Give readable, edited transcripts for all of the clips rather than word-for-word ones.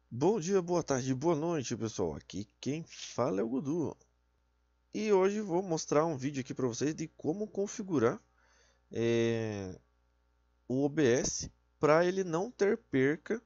Bom dia, boa tarde, boa noite, pessoal. Aqui quem fala é o Gudu. E hoje vou mostrar um vídeo aqui para vocês de como configurar o OBS para ele não ter perca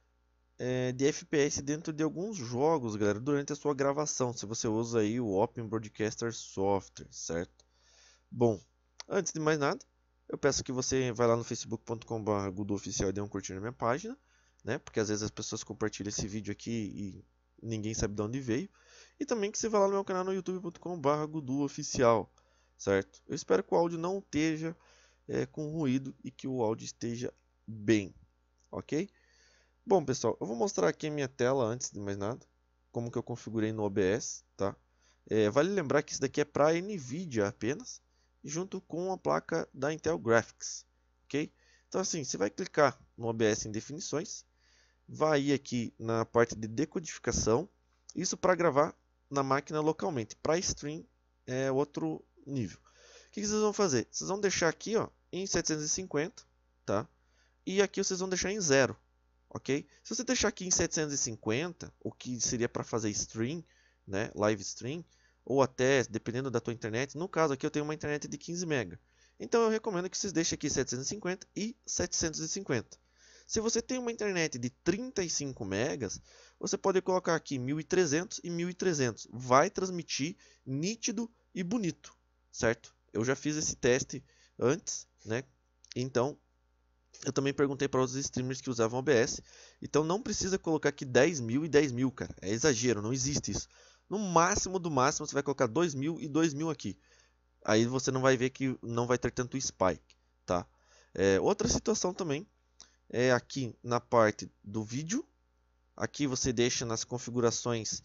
de FPS dentro de alguns jogos, galera, durante a sua gravação, se você usa aí o Open Broadcaster Software, certo? Bom, antes de mais nada, eu peço que você vá lá no facebook.com/GuduOficial e dê um curtir na minha página, né? Porque às vezes as pessoas compartilham esse vídeo aqui e ninguém sabe de onde veio. E também que você vá lá no meu canal no youtube.com/GuduOficial, certo? Eu espero que o áudio não esteja com ruído e que o áudio esteja bem, ok? Bom, pessoal, eu vou mostrar aqui a minha tela antes de mais nada, como que eu configurei no OBS, tá? Vale lembrar que isso daqui é para NVIDIA apenas, junto com a placa da Intel Graphics, ok? Então assim, você vai clicar no OBS em definições, vai ir aqui na parte de decodificação, isso para gravar na máquina localmente, para stream é outro nível. O que vocês vão fazer? Vocês vão deixar aqui ó, em 750, tá? E aqui vocês vão deixar em zero, ok? Se você deixar aqui em 750, o que seria para fazer stream, né, live stream, ou até dependendo da tua internet, no caso aqui eu tenho uma internet de 15 MB. Então eu recomendo que vocês deixem aqui 750 e 750. Se você tem uma internet de 35 megas, você pode colocar aqui 1300 e 1300. Vai transmitir nítido e bonito, certo? Eu já fiz esse teste antes, né? Então eu também perguntei para outros streamers que usavam OBS. Então não precisa colocar aqui 10.000 e 10.000, cara. É exagero, não existe isso. No máximo do máximo você vai colocar 2.000 e 2.000 aqui. Aí você não vai ver que não vai ter tanto spike, tá? Outra situação também é aqui na parte do vídeo. Aqui você deixa nas configurações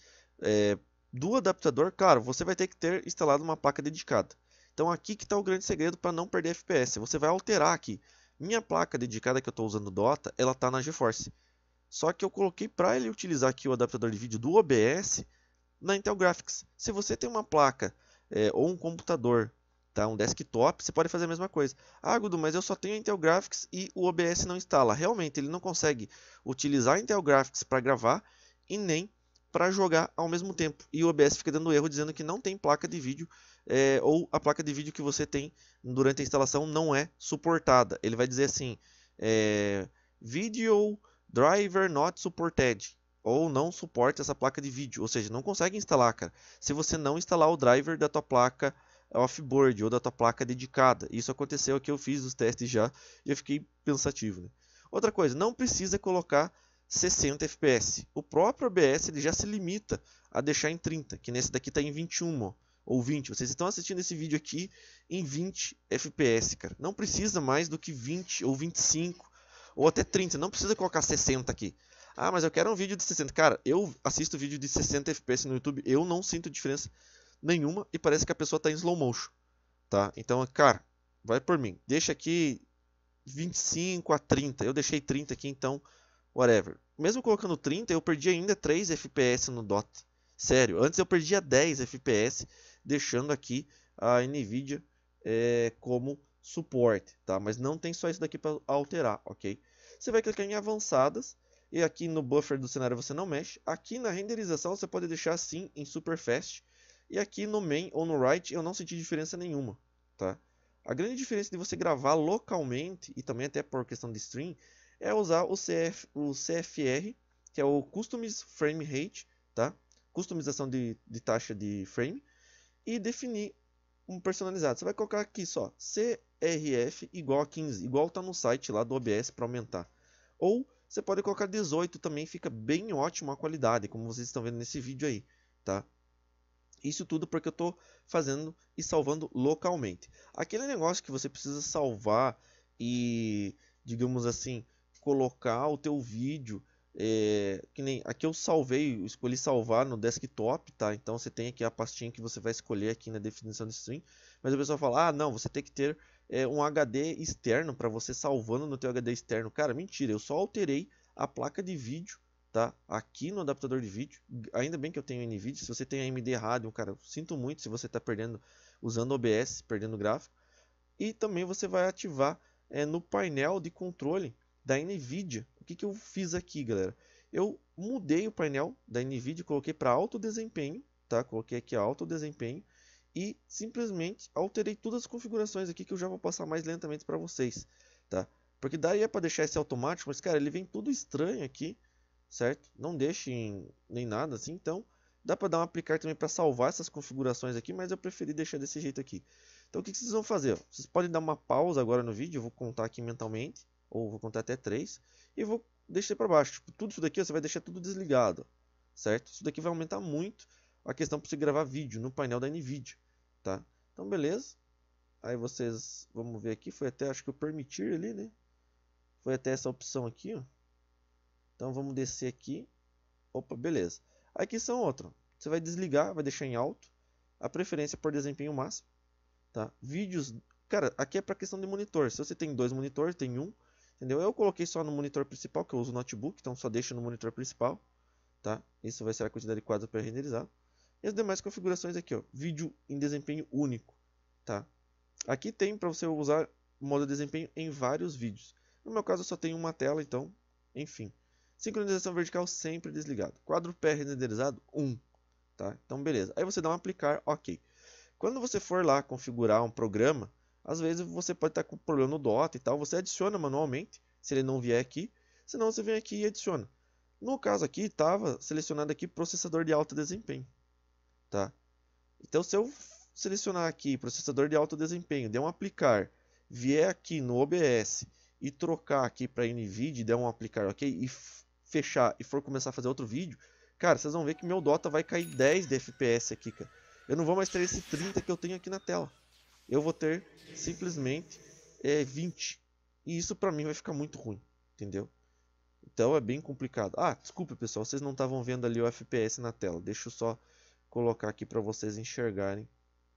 do adaptador. Claro, você vai ter que ter instalado uma placa dedicada. Então aqui que está o grande segredo para não perder FPS. Você vai alterar aqui. Minha placa dedicada que eu estou usando Dota, ela está na GeForce. Só que eu coloquei para ele utilizar aqui o adaptador de vídeo do OBS na Intel Graphics. Se você tem uma placa ou um computador, tá, um desktop, você pode fazer a mesma coisa. Ah, Gudu, mas eu só tenho a Intel Graphics e o OBS não instala. Realmente, ele não consegue utilizar a Intel Graphics para gravar e nem para jogar ao mesmo tempo. E o OBS fica dando erro dizendo que não tem placa de vídeo ou a placa de vídeo que você tem durante a instalação não é suportada. Ele vai dizer assim, Video Driver Not Supported, ou não suporta essa placa de vídeo, ou seja, não consegue instalar, cara, se você não instalar o driver da tua placa offboard ou da tua placa dedicada. Isso aconteceu aqui, eu fiz os testes já e eu fiquei pensativo, né? Outra coisa, não precisa colocar 60 FPS. O próprio OBS ele já se limita a deixar em 30, que nesse daqui está em 21 ó, ou 20. Vocês estão assistindo esse vídeo aqui em 20 FPS, cara. Não precisa mais do que 20 ou 25 ou até 30. Não precisa colocar 60 aqui. Ah, mas eu quero um vídeo de 60. Cara, eu assisto vídeo de 60 FPS no YouTube, eu não sinto diferença nenhuma e parece que a pessoa está em slow motion, tá? Então, cara, vai por mim. Deixa aqui 25 a 30. Eu deixei 30 aqui, então, whatever. Mesmo colocando 30, eu perdi ainda 3 FPS no Dota. Sério, antes eu perdia 10 FPS, deixando aqui a NVIDIA como suporte, tá? Mas não tem só isso daqui para alterar, ok? Você vai clicar em avançadas e aqui no buffer do cenário você não mexe. Aqui na renderização você pode deixar assim em super fast e aqui no main ou no right eu não senti diferença nenhuma, tá? A grande diferença de você gravar localmente e também até por questão de stream é usar o CFR, que é o Customize Frame Rate, tá? Customização de taxa de frame e definir um personalizado. Você vai colocar aqui só CRF igual a 15, igual está no site lá do OBS para aumentar. Ou você pode colocar 18 também, fica bem ótimo a qualidade, como vocês estão vendo nesse vídeo aí, tá? Isso tudo porque eu estou fazendo e salvando localmente. Aquele negócio que você precisa salvar e, digamos assim, colocar o teu vídeo, que nem aqui eu salvei, eu escolhi salvar no desktop, tá? Então você tem aqui a pastinha que você vai escolher aqui na definição de stream. Mas o pessoal fala, ah, não, você tem que ter um HD externo para você salvando no teu HD externo. Cara, mentira, eu só alterei a placa de vídeo, tá? Aqui no adaptador de vídeo. Ainda bem que eu tenho NVIDIA. Se você tem AMD Radeon, cara, eu sinto muito se você está perdendo usando OBS, perdendo gráfico. E também você vai ativar no painel de controle da NVIDIA. O que eu fiz aqui, galera? eu mudei o painel da NVIDIA, coloquei para alto desempenho, tá? Coloquei aqui alto desempenho e simplesmente alterei todas as configurações aqui que eu já vou passar mais lentamente para vocês, tá? Porque daria para deixar esse automático, mas cara, ele vem tudo estranho aqui, certo? Não deixem nem nada assim, então dá para dar um aplicar também para salvar essas configurações aqui, mas eu preferi deixar desse jeito aqui. Então o que vocês vão fazer? Vocês podem dar uma pausa agora no vídeo, eu vou contar aqui mentalmente, ou vou contar até 3, e vou deixar para baixo. Tipo, tudo isso daqui você vai deixar tudo desligado, certo? Isso daqui vai aumentar muito a questão para você gravar vídeo no painel da NVIDIA, tá? Então beleza. Aí vocês, vamos ver aqui, foi até acho que o permitir ali, né? Foi até essa opção aqui, ó. Então vamos descer aqui. Opa, beleza. Aqui são outro. Você vai desligar, vai deixar em alto. A preferência por desempenho máximo, tá? Vídeos, cara, aqui é para questão de monitor. Se você tem 2 monitores, tem um, entendeu? Eu coloquei só no monitor principal, que eu uso o notebook, então só deixa no monitor principal, tá? Isso vai ser a quantidade de quadros pré-renderizado. E as demais configurações aqui, ó, vídeo em desempenho único, tá? Aqui tem para você usar modo de desempenho em vários vídeos. No meu caso, eu só tenho uma tela, então, enfim. Sincronização vertical sempre desligado. Quadro pré-renderizado 1, tá? Então, beleza. Aí você dá um aplicar, ok. Quando você for lá configurar um programa, às vezes você pode estar com problema no Dota e tal, você adiciona manualmente, se ele não vier aqui, senão você vem aqui e adiciona. No caso aqui, estava selecionado aqui processador de alto desempenho, tá? Então, se eu selecionar aqui processador de alto desempenho, der um aplicar, vier aqui no OBS e trocar aqui para NVIDIA, der um aplicar, ok, e fechar e for começar a fazer outro vídeo, cara, vocês vão ver que meu Dota vai cair 10 de FPS aqui, cara. Eu não vou mais ter esse 30 que eu tenho aqui na tela. Eu vou ter simplesmente 20. E isso pra mim vai ficar muito ruim, entendeu? Então é bem complicado. Ah, desculpa pessoal, vocês não estavam vendo ali o FPS na tela. Deixa eu só colocar aqui para vocês enxergarem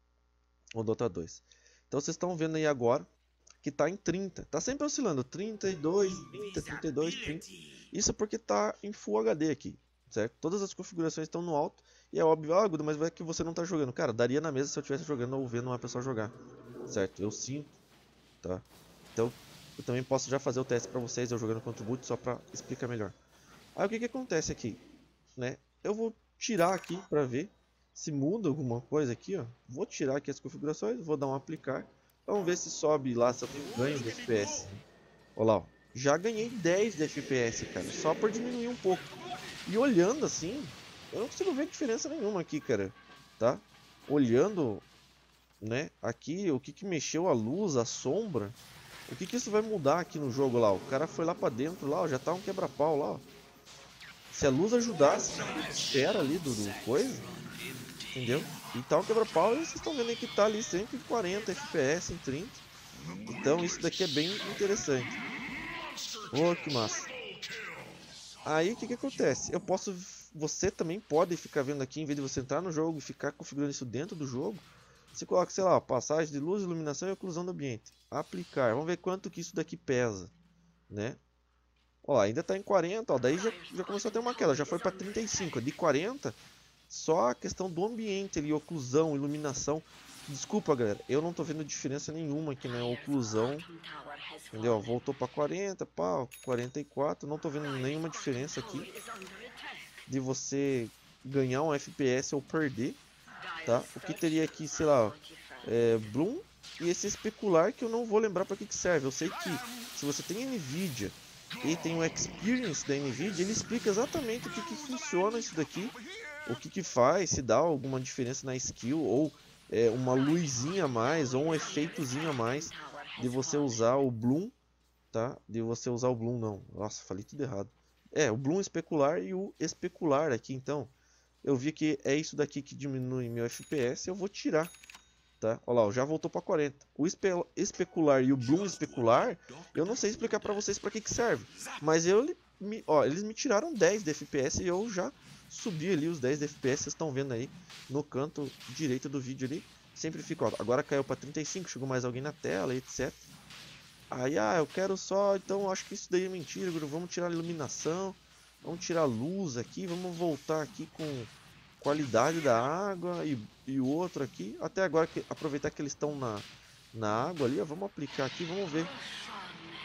o Dota 2. Então vocês estão vendo aí agora que está em 30. Está sempre oscilando 32, 30, 32, 30. Isso porque está em Full HD aqui, certo? Todas as configurações estão no alto. E é óbvio, ah, Guda, mas vai que você não está jogando. Cara, daria na mesa se eu estivesse jogando ou vendo uma pessoa jogar, certo? Eu sinto, tá? Então eu também posso já fazer o teste para vocês, eu jogando contra o boot, só para explicar melhor. Aí o que acontece aqui, né? Eu vou tirar aqui para ver se muda alguma coisa aqui, ó. Vou tirar aqui as configurações, vou dar um aplicar. Vamos ver se sobe lá, se eu tenho ganho de FPS. Olha lá, ó. Já ganhei 10 de FPS, cara, só por diminuir um pouco. E olhando assim, eu não consigo ver diferença nenhuma aqui, cara, tá? Olhando, né, aqui, o que mexeu a luz, a sombra, o que isso vai mudar aqui no jogo lá? O cara foi lá pra dentro lá, ó, já tá um quebra-pau lá, ó. Se a luz ajudasse, espera ali do coisa, entendeu? E tá um quebra-pau e vocês estão vendo aí que tá ali sempre em 40 FPS, em 30. Então isso daqui é bem interessante. Oh, que massa. Aí o que acontece? Eu posso, você também pode ficar vendo aqui, em vez de você entrar no jogo e ficar configurando isso dentro do jogo, você coloca, sei lá, passagem de luz, iluminação e oclusão do ambiente. Aplicar. Vamos ver quanto que isso daqui pesa, né? Ó, ainda tá em 40, ó, daí já começou a ter uma queda, já foi para 35, de 40, só a questão do ambiente ali, oclusão, iluminação. Desculpa, galera, eu não tô vendo diferença nenhuma aqui na oclusão, entendeu? Voltou para 40, pá, 44, não tô vendo nenhuma diferença aqui de você ganhar um FPS ou perder, tá? O que teria aqui, sei lá, Bloom e esse especular que eu não vou lembrar para que serve. Eu sei que se você tem NVIDIA e tem o Experience da NVIDIA, ele explica exatamente o que funciona isso daqui, o que faz, se dá alguma diferença na skill, ou uma luzinha a mais, ou um efeitozinho a mais de você usar o Bloom, tá? De você usar o Bloom, não. Nossa, falei tudo errado. O Bloom especular e o especular aqui, então. Eu vi que é isso daqui que diminui meu FPS, eu vou tirar. Tá? Olha lá, já voltou para 40. O especular e o Bloom especular, eu não sei explicar para vocês para que serve. Mas eles me tiraram 10 de FPS e eu já subi ali os 10 de FPS. Vocês estão vendo aí no canto direito do vídeo ali. Sempre fica, ó, agora caiu para 35, chegou mais alguém na tela, etc. Aí, eu quero só, então acho que isso daí é mentira, vamos tirar a iluminação, vamos tirar a luz aqui, vamos voltar aqui com qualidade da água e o outro aqui, até agora aproveitar que eles estão na água ali, ó, vamos aplicar aqui, vamos ver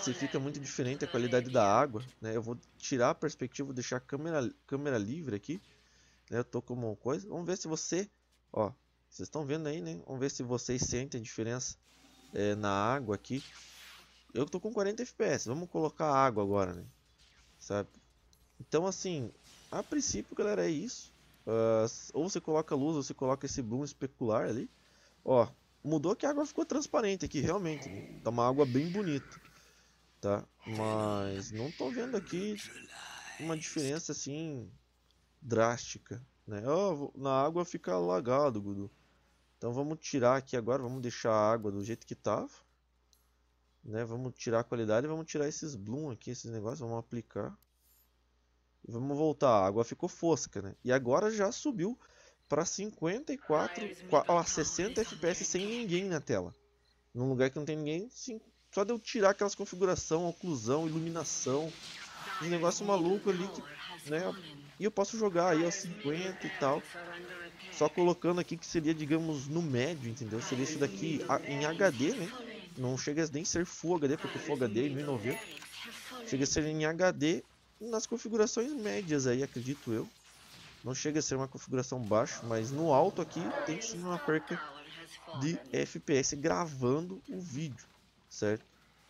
se fica muito diferente a qualidade da água, né? Eu vou tirar a perspectiva, vou deixar a câmera livre aqui, né? Eu tô como coisa. Vamos ver se você, ó, vocês estão vendo aí, né? Vamos ver se vocês sentem a diferença na água aqui. Eu tô com 40 FPS, vamos colocar água agora, né? Sabe? Então assim, a princípio, galera, é isso. Ou você coloca luz, ou você coloca esse bloom especular ali. Ó, mudou que a água ficou transparente aqui, realmente, né? Tá uma água bem bonita, tá? Mas não tô vendo aqui uma diferença assim drástica, né? Ó, na água fica alagado, Gudu. Então vamos tirar aqui agora, vamos deixar a água do jeito que tava, né? Vamos tirar a qualidade, vamos tirar esses bloom aqui, esses negócios, vamos aplicar. E vamos voltar, a água ficou fosca, né? E agora já subiu para 54, 60 FPS sem ninguém na tela. Num lugar que não tem ninguém, sim, só de eu tirar aquelas configuração, oclusão, iluminação, um negócio maluco ali que, né? E eu posso jogar aí aos 50 e tal. Só colocando aqui que seria, digamos, no médio, entendeu? Seria isso daqui em HD, né? Não chega a nem ser Full HD, porque Full HD é 1090. Chega a ser em HD nas configurações médias aí, acredito eu. Não chega a ser uma configuração baixa, mas no alto aqui tem sim uma perca de FPS gravando o vídeo, certo?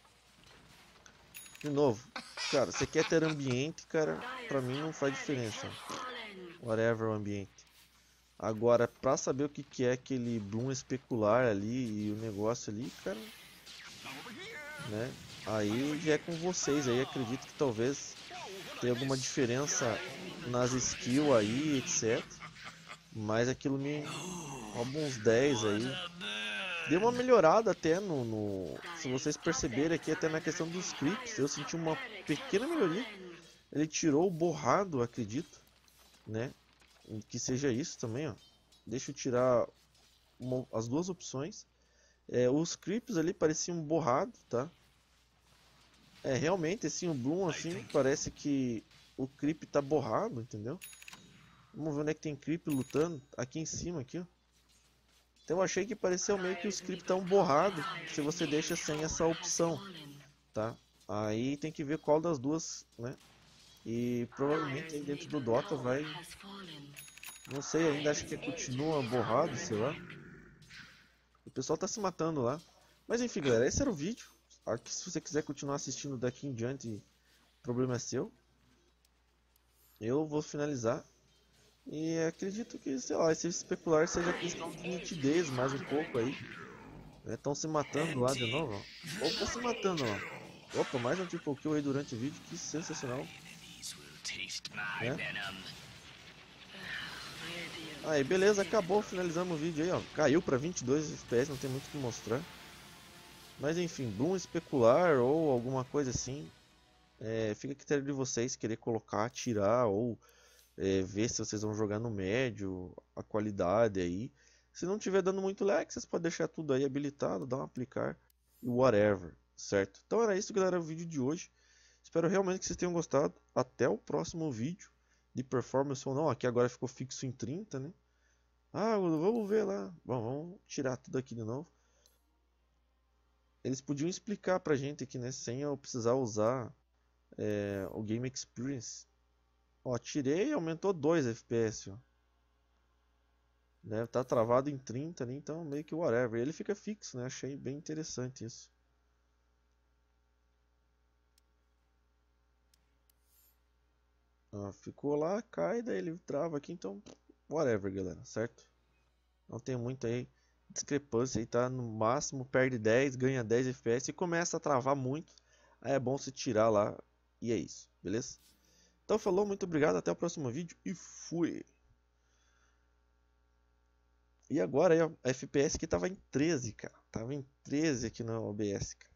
De novo, cara, você quer ter ambiente, cara, pra mim não faz diferença. Whatever o ambiente. Agora, pra saber o que é aquele bloom especular ali e o negócio ali, cara, né? Aí já é com vocês aí, acredito que talvez tenha alguma diferença nas skills aí, etc. Mas aquilo me rouba uns 10 aí. Deu uma melhorada até se vocês perceberem aqui, até na questão dos scripts, eu senti uma pequena melhoria. Ele tirou o borrado, acredito, né? Que seja isso também, ó. Deixa eu tirar as duas opções. Os scripts ali pareciam borrado, tá? Realmente, assim, o Bloom, assim, parece que o creep tá borrado, entendeu? Vamos ver onde é que tem creep lutando. Aqui em cima, aqui, ó. Então eu achei que pareceu meio que os creep estão borrados se você deixa sem essa opção, tá? Aí tem que ver qual das duas, né? E provavelmente aí dentro do Dota vai... Não sei ainda, acho que continua borrado, sei lá. O pessoal tá se matando lá. Mas enfim, galera, esse era o vídeo. Aqui, se você quiser continuar assistindo daqui em diante, o problema é seu. Eu vou finalizar. E acredito que, sei lá, esse especular seja questão de nitidez mais um pouco aí. Estão se matando lá de novo, ó. Opa, se matando, ó. Opa, mais um triple kill aí durante o vídeo, que sensacional. Né? Aí, beleza, acabou, finalizamos o vídeo aí, ó. Caiu pra 22 FPS, não tem muito o que mostrar. Mas enfim, Bloom especular ou alguma coisa assim. Fica a critério de vocês querer colocar, tirar ou ver se vocês vão jogar no médio, a qualidade aí. Se não tiver dando muito lag, vocês podem deixar tudo aí habilitado, dar um aplicar e whatever, certo? Então era isso, galera, o vídeo de hoje. Espero realmente que vocês tenham gostado. Até o próximo vídeo de performance ou não. Aqui agora ficou fixo em 30, né? Ah, vamos ver lá. Bom, vamos tirar tudo aqui de novo. Eles podiam explicar pra gente aqui, né? Sem eu precisar usar o Game Experience. Ó, tirei e aumentou 2 FPS, ó. Né? Tá travado em 30 ali, então meio que whatever. Ele fica fixo, né? Achei bem interessante isso. Ó, ficou lá, cai, daí ele trava aqui, então whatever, galera, certo? Não tem muito aí discrepância aí, tá? No máximo perde 10, ganha 10 FPS e começa a travar muito. Aí é bom se tirar lá e é isso, beleza? Então falou, muito obrigado, até o próximo vídeo e fui! E agora aí, ó, a FPS aqui tava em 13, cara. Tava em 13 aqui no OBS, cara.